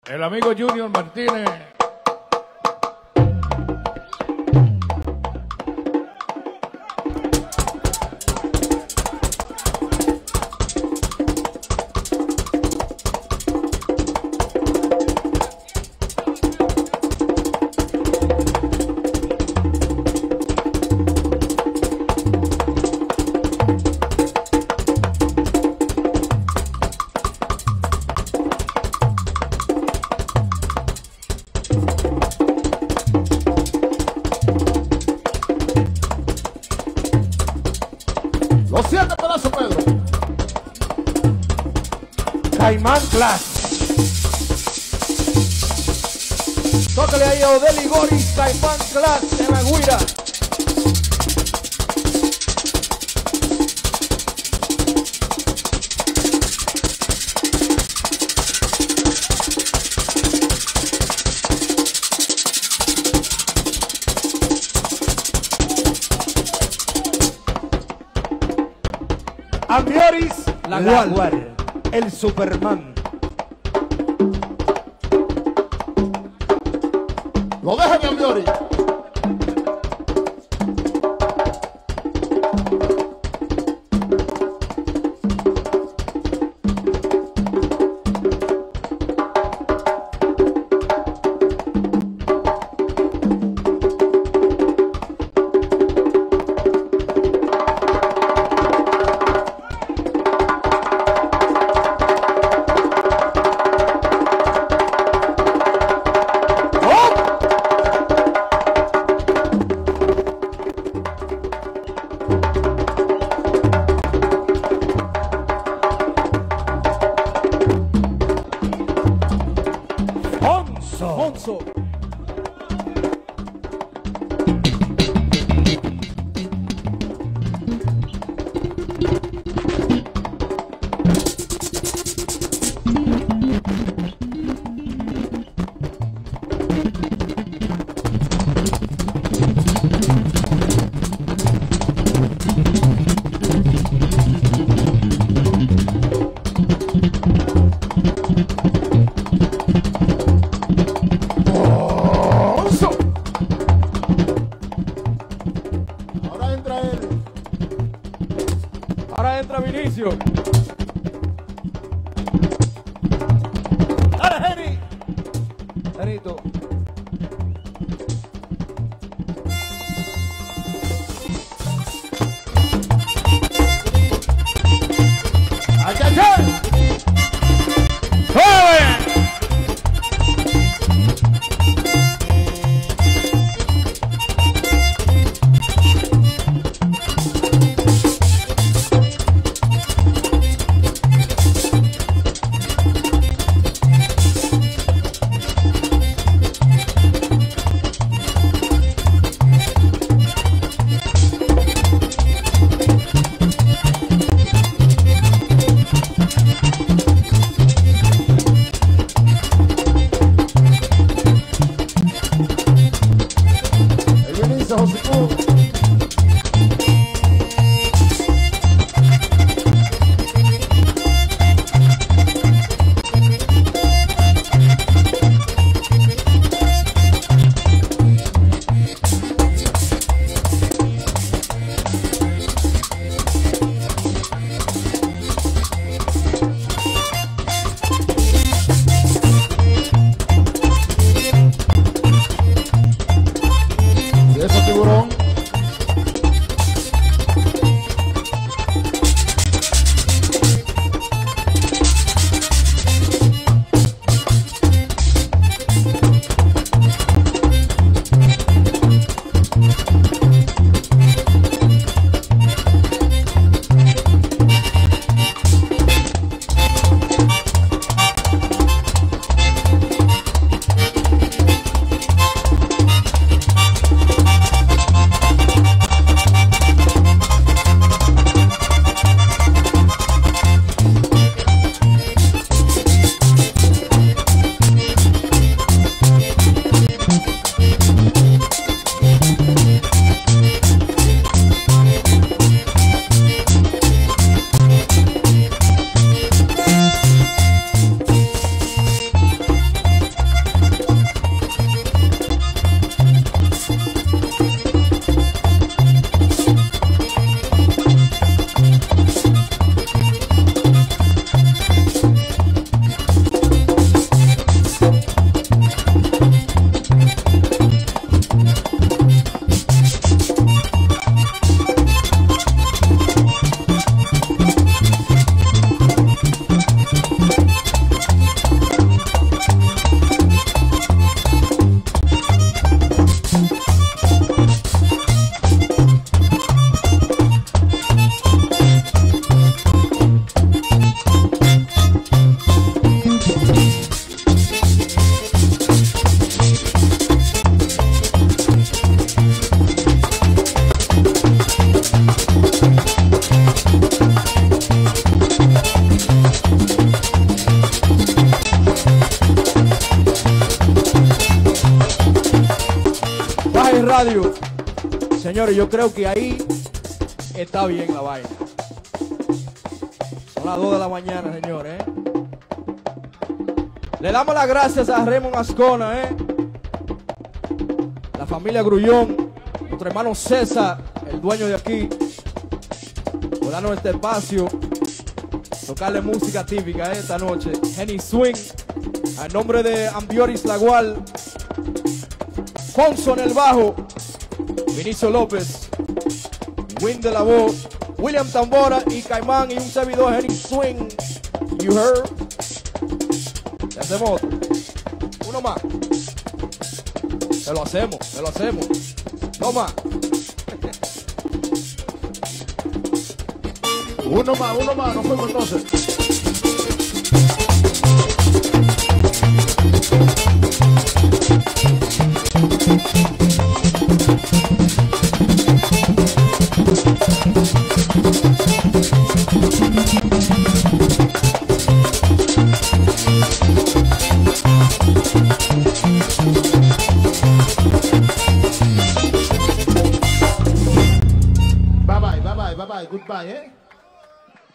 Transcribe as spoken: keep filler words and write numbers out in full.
El amigo Junior Martínez. Los siete pedazos, Pedro. Caimán Class. Tócale ahí a Odeli Goris, Caimán Class de la Guira. Ambioris, la Jaguar, el Superman. Lo dejan en Ambiori. Monzo. Ahora entra él. Ahora entra Vinicio. Dale, Henry. Henrito. ¡Achachán! radio. Señores, yo creo que ahí está bien la vaina. Son las dos de la mañana, señores, ¿eh? Le damos las gracias a Raymond Ascona, ¿eh? La familia Grullón, nuestro hermano César, el dueño de aquí, por darnos este espacio, tocarle música típica, ¿eh? Esta noche. Henny Swing, al nombre de Ambioris Lagual, Fonso en el bajo, Vinicio López, Win de la voz, William Tambora y Caimán y un servidor Henny Swing. You heard? Le hacemos otro. Uno más. Se lo hacemos, se lo hacemos. No más. Uno más, uno más, nos fuimos entonces. Bye bye, bye bye, bye bye, goodbye, eh?